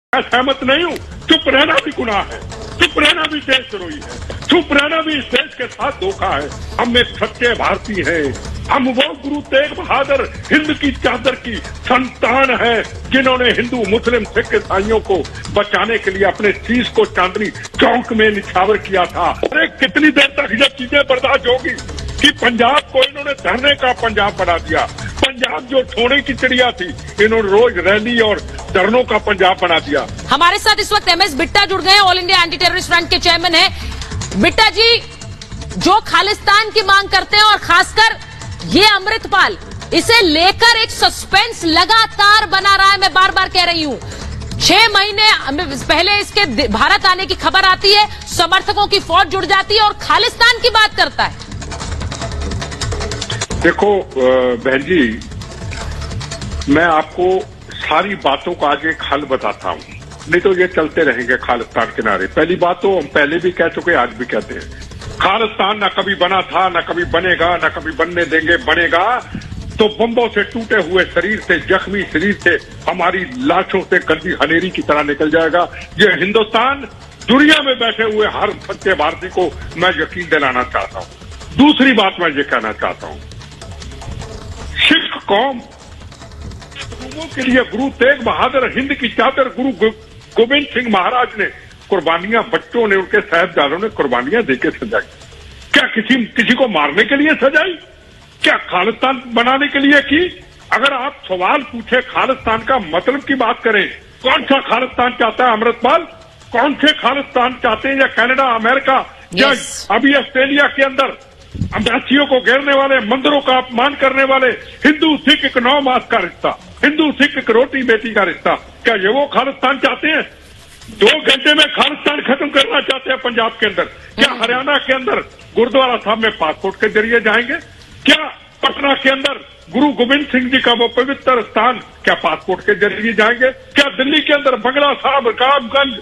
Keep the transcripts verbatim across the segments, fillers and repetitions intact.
मैं सहमत नहीं हूँ। चुप रहना भी गुनाह है, चुप रहना भी देशद्रोही है, चुप रहना भी इस देश के साथ धोखा है। हम एक सच्चे भारतीय हैं, हम वो गुरु तेग बहादुर हिंद की चादर की संतान है जिन्होंने हिंदू मुस्लिम सिख ईसाइयों को बचाने के लिए अपने शीश को चांदनी चौक में निछावर किया था। अरे कितनी देर तक ये चीजें बर्दाश्त होगी कि पंजाब को इन्होंने धरने का पंजाब बना दिया। पंजाब जो सोने की चिड़िया थी, इन्होंने रोज रैली और धरनों का पंजाब बना दिया। हमारे साथ इस वक्त एम एस बिट्टा जुड़ गए हैं, all India anti terrorist front के चेयरमैन हैं। बिट्टा जी, जो खालिस्तान की मांग करते हैं और खासकर ये अमृतपाल, इसे लेकर एक सस्पेंस लगातार बना रहा है। मैं बार बार कह रही हूँ, छह महीने पहले इसके भारत आने की खबर आती है, समर्थकों की फौज जुड़ जाती है और खालिस्तान की बात करता है। देखो बहन जी, मैं आपको सारी बातों का आज एक हल बताता हूँ, नहीं तो ये चलते रहेंगे खालिस्तान के नारे। पहली बात तो हम पहले भी कह चुके, आज भी कहते हैं, खालिस्तान न कभी बना था, न कभी बनेगा, न कभी बनने देंगे। बनेगा तो बम्बों से टूटे हुए शरीर से, जख्मी शरीर से, हमारी लाशों से गंदी हनेरी की तरह निकल जाएगा। ये हिंदुस्तान दुनिया में बैठे हुए हर सच्चे भारतीय को मैं यकीन दिलाना चाहता हूँ। दूसरी बात मैं ये कहना चाहता हूँ, सिख कौम गुरुओं के लिए गुरु तेग बहादुर हिंद की चादर गुरु गोविंद सिंह महाराज ने कुर्बानियां, बच्चों ने, उनके साहिबजादों ने कुर्बानियां देके सजाई। क्या किसी किसी को मारने के लिए सजाई? क्या खालिस्तान बनाने के लिए की? अगर आप सवाल पूछे खालिस्तान का मतलब की बात करें, कौन सा खालिस्तान चाहता है अमृतपाल? कौन से खालिस्तान चाहते हैं? या कनाडा, अमेरिका, या अभी ऑस्ट्रेलिया के अंदर अम्बेसियों को घेरने वाले, मंदिरों का अपमान करने वाले, हिंदू सिख एक नौ मास का रिश्ता, हिंदू सिख एक रोटी बेटी का रिश्ता, क्या ये वो खालिस्तान चाहते हैं? दो घंटे में खालिस्तान खत्म करना चाहते हैं पंजाब के अंदर? क्या हरियाणा के अंदर गुरुद्वारा साहब में पासपोर्ट के जरिए जाएंगे? क्या पटना के अंदर गुरु गोविंद सिंह जी का वो पवित्र स्थान, क्या पासपोर्ट के जरिए जाएंगे? क्या दिल्ली के अंदर बंगला साहब, रकाबगंज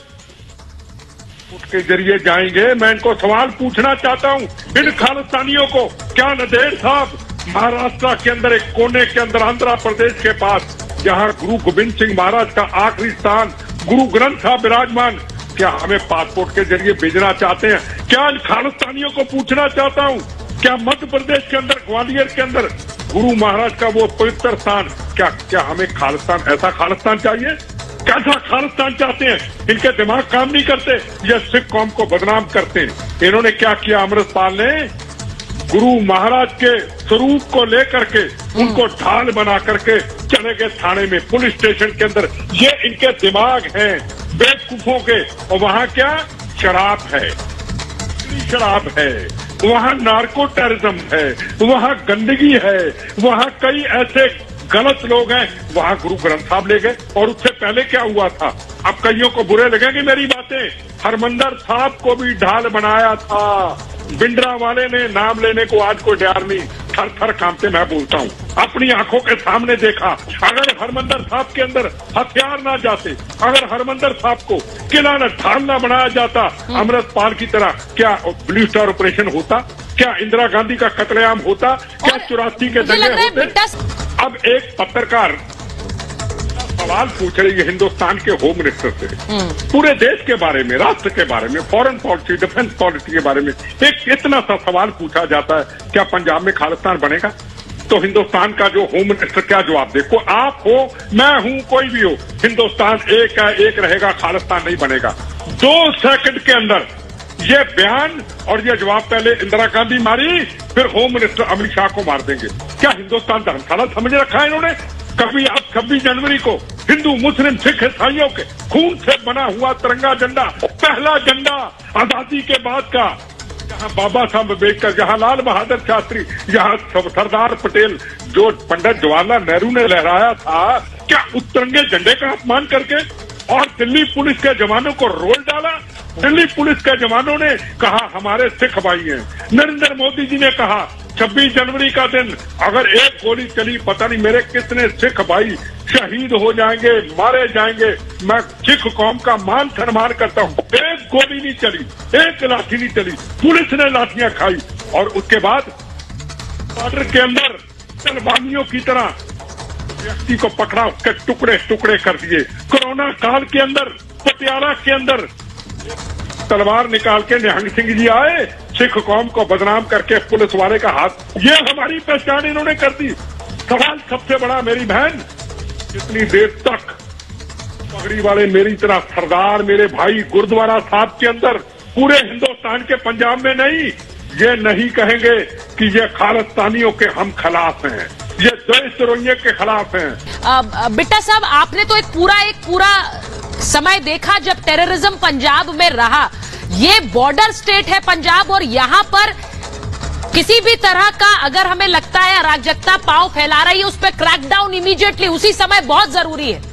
के जरिए जाएंगे? मैं इनको सवाल पूछना चाहता हूँ, इन खालिस्तानियों को, क्या नदेड़ साहब महाराष्ट्र के अंदर एक कोने के अंदर, आंध्र प्रदेश के पास, जहाँ गुरु गोविंद सिंह महाराज का आखिरी स्थान गुरु ग्रंथ साहब विराजमान, क्या हमें पासपोर्ट के जरिए भेजना चाहते हैं? क्या इन खालिस्तानियों को पूछना चाहता हूँ, क्या मध्य प्रदेश के अंदर, ग्वालियर के अंदर गुरु महाराज का वो पवित्र स्थान, क्या क्या हमें खालिस्तान, ऐसा खालिस्तान चाहिए? कैसा खालिस्तान चाहते हैं? इनके दिमाग काम नहीं करते, ये सिख कौम को बदनाम करते हैं। इन्होंने क्या किया? अमृतपाल ने गुरु महाराज के स्वरूप को लेकर के उनको ढाल बना करके चले गए थाने में, पुलिस स्टेशन के अंदर। ये इनके दिमाग हैं बेवकूफों के। और वहाँ क्या शराब है, शराब है, वहाँ नार्को टेररिज्म है, वहाँ गंदगी है, वहाँ कई ऐसे गलत लोग हैं। वहाँ गुरु ग्रंथ साहब ले गए। और उससे पहले क्या हुआ था? अब कईयों को बुरे लगेंगी मेरी बातें, हरमंदर साहब को भी ढाल बनाया था। बिंद्रा वाले ने नाम लेने को आज कोई डर नहीं, थर थर कांपते मैं बोलता हूँ, अपनी आंखों के सामने देखा। अगर हरमंदर साहब के अंदर हथियार ना जाते, अगर हरमंदर साहब को किला न ढाल न बनाया जाता अमृतपाल की तरह, क्या ब्लू स्टार ऑपरेशन होता? क्या इंदिरा गांधी का कत्लेआम होता? क्या चौरासी के दंगे होते? अब एक पत्रकार सवाल पूछ रही है हिंदुस्तान के होम मिनिस्टर से, पूरे देश के बारे में, राष्ट्र के बारे में, फॉरेन पॉलिसी, डिफेंस पॉलिसी के बारे में एक इतना सा सवाल पूछा जाता है, क्या पंजाब में खालिस्तान बनेगा? तो हिंदुस्तान का जो होम मिनिस्टर क्या जवाब दे? को आप हो, मैं हूं, कोई भी हो, हिंदुस्तान एक है, एक रहेगा, खालिस्तान नहीं बनेगा। दो सेकंड के अंदर ये बयान और ये जवाब, पहले इंदिरा गांधी मारी, फिर होम मिनिस्टर अमित शाह को मार देंगे। क्या हिंदुस्तान धर्मशाला समझ रखा है इन्होंने? कभी आप छब्बीस जनवरी को हिंदू मुस्लिम सिख ईसाइयों के खून से बना हुआ तिरंगा झंडा, पहला झंडा आजादी के बाद का, जहाँ बाबा साहब अम्बेडकर, जहाँ लाल बहादुर शास्त्री, जहाँ सरदार पटेल, जो पंडित जवाहरलाल नेहरू ने लहराया था, क्या उस तिरंगे झंडे का अपमान करके और दिल्ली पुलिस के जवानों को रोल डाला? दिल्ली पुलिस के जवानों ने कहा हमारे सिख भाई हैं। नरेंद्र मोदी जी ने कहा छब्बीस जनवरी का दिन अगर एक गोली चली, पता नहीं मेरे कितने सिख भाई शहीद हो जाएंगे, मारे जाएंगे। मैं सिख कौम का मान सम्मान करता हूँ। एक गोली नहीं चली, एक लाठी नहीं चली, पुलिस ने लाठियां खाई। और उसके बाद बॉर्डर के अंदर तलवानियों की तरह व्यक्ति को पकड़ा, उसके टुकड़े टुकड़े कर दिए। कोरोना काल के अंदर पटियाला के अंदर तलवार निकाल के निहंग सिंह जी आए, सिख कौम को बदनाम करके पुलिस वाले का हाथ, ये हमारी पहचान इन्होंने कर दी। सवाल सबसे बड़ा मेरी बहन, कितनी देर तक पगड़ी वाले मेरी तरह सरदार मेरे भाई गुरुद्वारा साहब के अंदर पूरे हिंदुस्तान के पंजाब में नहीं, ये नहीं कहेंगे कि ये खालिस्तानियों के हम खिलाफ हैं, ये देश द्रोहियों के खिलाफ हैं। बिट्टा साहब, आपने तो एक पूरा एक पूरा समय देखा जब टेररिज्म पंजाब में रहा। ये बॉर्डर स्टेट है पंजाब, और यहाँ पर किसी भी तरह का अगर हमें लगता है अराजकता पांव फैला रही है, उस पर क्रैकडाउन इमीडिएटली उसी समय बहुत जरूरी है।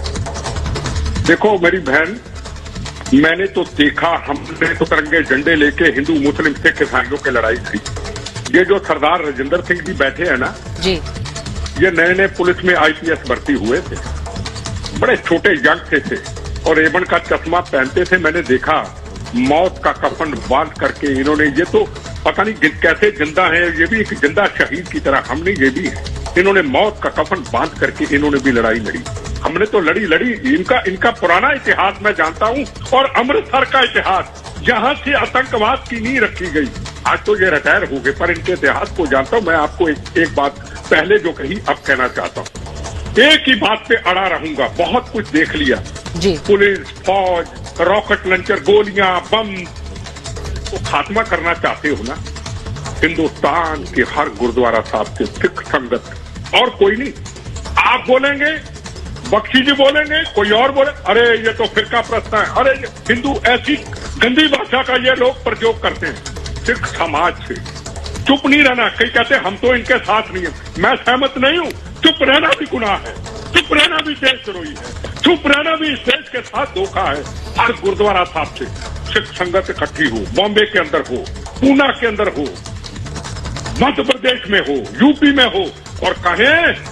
देखो मेरी बहन, मैंने तो देखा, हमने तो तिरंगे झंडे लेके हिंदू मुस्लिम सिख ईसाइयों की लड़ाई थी। ये जो सरदार राजेंद्र सिंह जी बैठे हैं ना जी, ये नए नए पुलिस में आईपीएस भर्ती हुए थे, बड़े छोटे यंग थे, थे और रेबन का चश्मा पहनते थे। मैंने देखा मौत का कफन बांध करके इन्होंने, ये तो पता नहीं कैसे जिंदा है, ये भी एक जिंदा शहीद की तरह, हमने ये भी है, इन्होंने मौत का कफन बांध करके इन्होंने भी लड़ाई लड़ी। हमने तो लड़ी लड़ी इनका इनका पुराना इतिहास मैं जानता हूँ, और अमृतसर का इतिहास जहाँ से आतंकवाद की नींव रखी गई। आज तो ये रिटायर हो गए, पर इनके इतिहास को जानता हूँ मैं। आपको एक, एक बात पहले जो कही अब कहना चाहता हूँ, एक ही बात पे अड़ा रहूंगा। बहुत कुछ देख लिया जी, पुलिस, फौज, रॉकेट लॉन्चर, गोलियां, बम, तो खात्मा करना चाहते हो ना हिंदुस्तान के हर गुरुद्वारा साहब से सिख संगत, और कोई नहीं। आप बोलेंगे, बख्शी जी बोलेंगे, कोई और बोले, अरे ये तो फिरका प्रश्न है, अरे हिंदू, ऐसी गंदी भाषा का ये लोग प्रयोग करते हैं। सिख समाज से चुप नहीं रहना। कई कहते हम तो इनके साथ नहीं है, मैं सहमत नहीं हूँ। चुप रहना भी गुनाह है, चुप रहना भी देशद्रोही है, चुप रहना भी इस देश के साथ धोखा है। हर गुरुद्वारा साहब से सिख संगत इकट्ठी हो, बॉम्बे के अंदर हो, पूना के अंदर हो, मध्य प्रदेश में हो, यूपी में हो, और कहें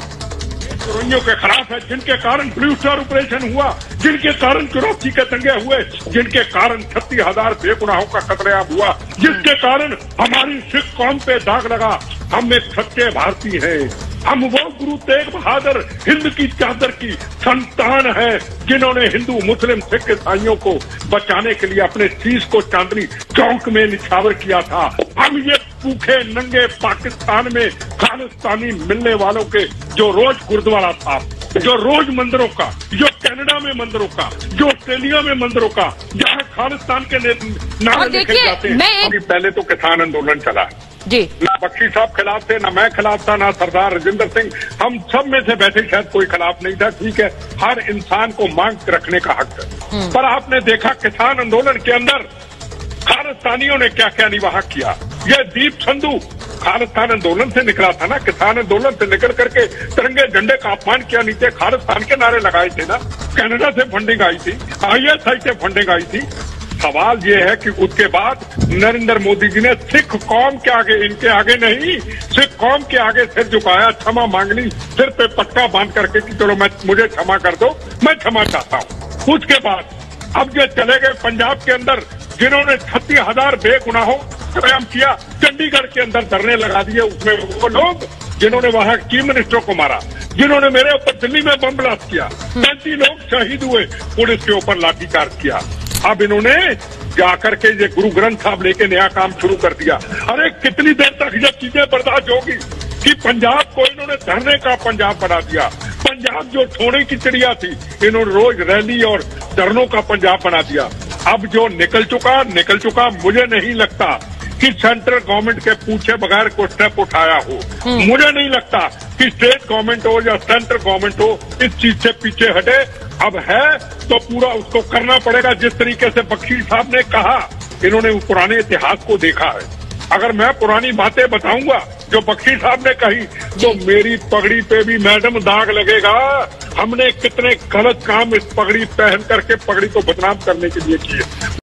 द्रोहियों के खिलाफ है, जिनके कारण ब्लू स्टार ऑपरेशन हुआ, जिनके कारण चौरासी के दंगे हुए, जिनके कारण छत्तीस हजार बेगुनाहों का कत्लेआम हुआ, जिसके कारण हमारी सिख कौम पे दाग लगा। हम एक सच्चे भारतीय हैं, हम वो गुरु तेग बहादुर हिंद की चादर की संतान है, जिन्होंने हिंदू मुस्लिम सिख ईसाइयों को बचाने के लिए अपने शीश को चांदनी चौक में निछावर किया था। हम ये भूखे नंगे पाकिस्तान में खालिस्तानी मिलने वालों के, जो रोज गुरुद्वारा था, जो रोज मंदिरों का, जो कनाडा में मंदिरों का, जो ऑस्ट्रेलिया में मंदिरों का, जहाँ खालिस्तान के नारे लिखे जाते हैं। अभी पहले तो किसान आंदोलन चला जी, ना बख्शी साहब खिलाफ थे, ना मैं खिलाफ था, ना सरदार राजेंद्र सिंह, हम सब में से बैठे शायद कोई खिलाफ नहीं था। ठीक है, हर इंसान को मांग रखने का हक है, पर आपने देखा किसान आंदोलन के अंदर खालिस्तानियों ने क्या क्या निवाह किया। यह दीप संधू खालिस्तान आंदोलन से निकला था ना, किसान आंदोलन से निकल करके तिरंगे झंडे का अपमान किया, नीचे खालिस्तान के नारे लगाए थे ना। कनाडा से फंडिंग आई थी, आईएसआई से फंडिंग आई थी। सवाल ये है कि उसके बाद नरेंद्र मोदी जी ने सिख कौम के आगे, इनके आगे नहीं, सिख कौम के आगे सिर झुकाया, क्षमा मांगनी, सिर पे पट्टा बांध करके कि चलो मैं, मुझे क्षमा कर दो, मैं क्षमा चाहता हूँ। उसके बाद अब ये चले गए पंजाब के अंदर, जिन्होंने छत्तीस हजार बेगुनाहों कत्लेआम किया, चंडीगढ़ के अंदर धरने लगा दिए। उसमें वो लोग जिन्होंने वहां चीफ मिनिस्टर को मारा, जिन्होंने मेरे ऊपर दिल्ली में बम ब्लास्ट किया, पैंतीस लोग शहीद हुए, पुलिस के ऊपर लाठीचार्ज किया। अब इन्होंने जाकर के ये गुरु ग्रंथ साहब लेके नया काम शुरू कर दिया। अरे कितनी देर तक ये चीजें बर्दाश्त होगी कि पंजाब को इन्होंने धरने का पंजाब बना दिया। पंजाब जो सोने की चिड़िया थी, इन्होंने रोज रैली और धरनों का पंजाब बना दिया। अब जो निकल चुका निकल चुका मुझे नहीं लगता कि सेंट्रल गवर्नमेंट के पूछे बगैर कोई स्टेप उठाया हो। मुझे नहीं लगता कि स्टेट गवर्नमेंट हो या सेंट्रल गवर्नमेंट हो इस चीज से पीछे हटे। अब है तो पूरा उसको करना पड़ेगा, जिस तरीके से बख्शी साहब ने कहा। इन्होंने पुराने इतिहास को देखा है। अगर मैं पुरानी बातें बताऊंगा जो बख्शी साहब ने कही, तो मेरी पगड़ी पे भी मैडम दाग लगेगा। हमने कितने गलत काम इस पगड़ी पहन करके पगड़ी को बदनाम करने के लिए किए।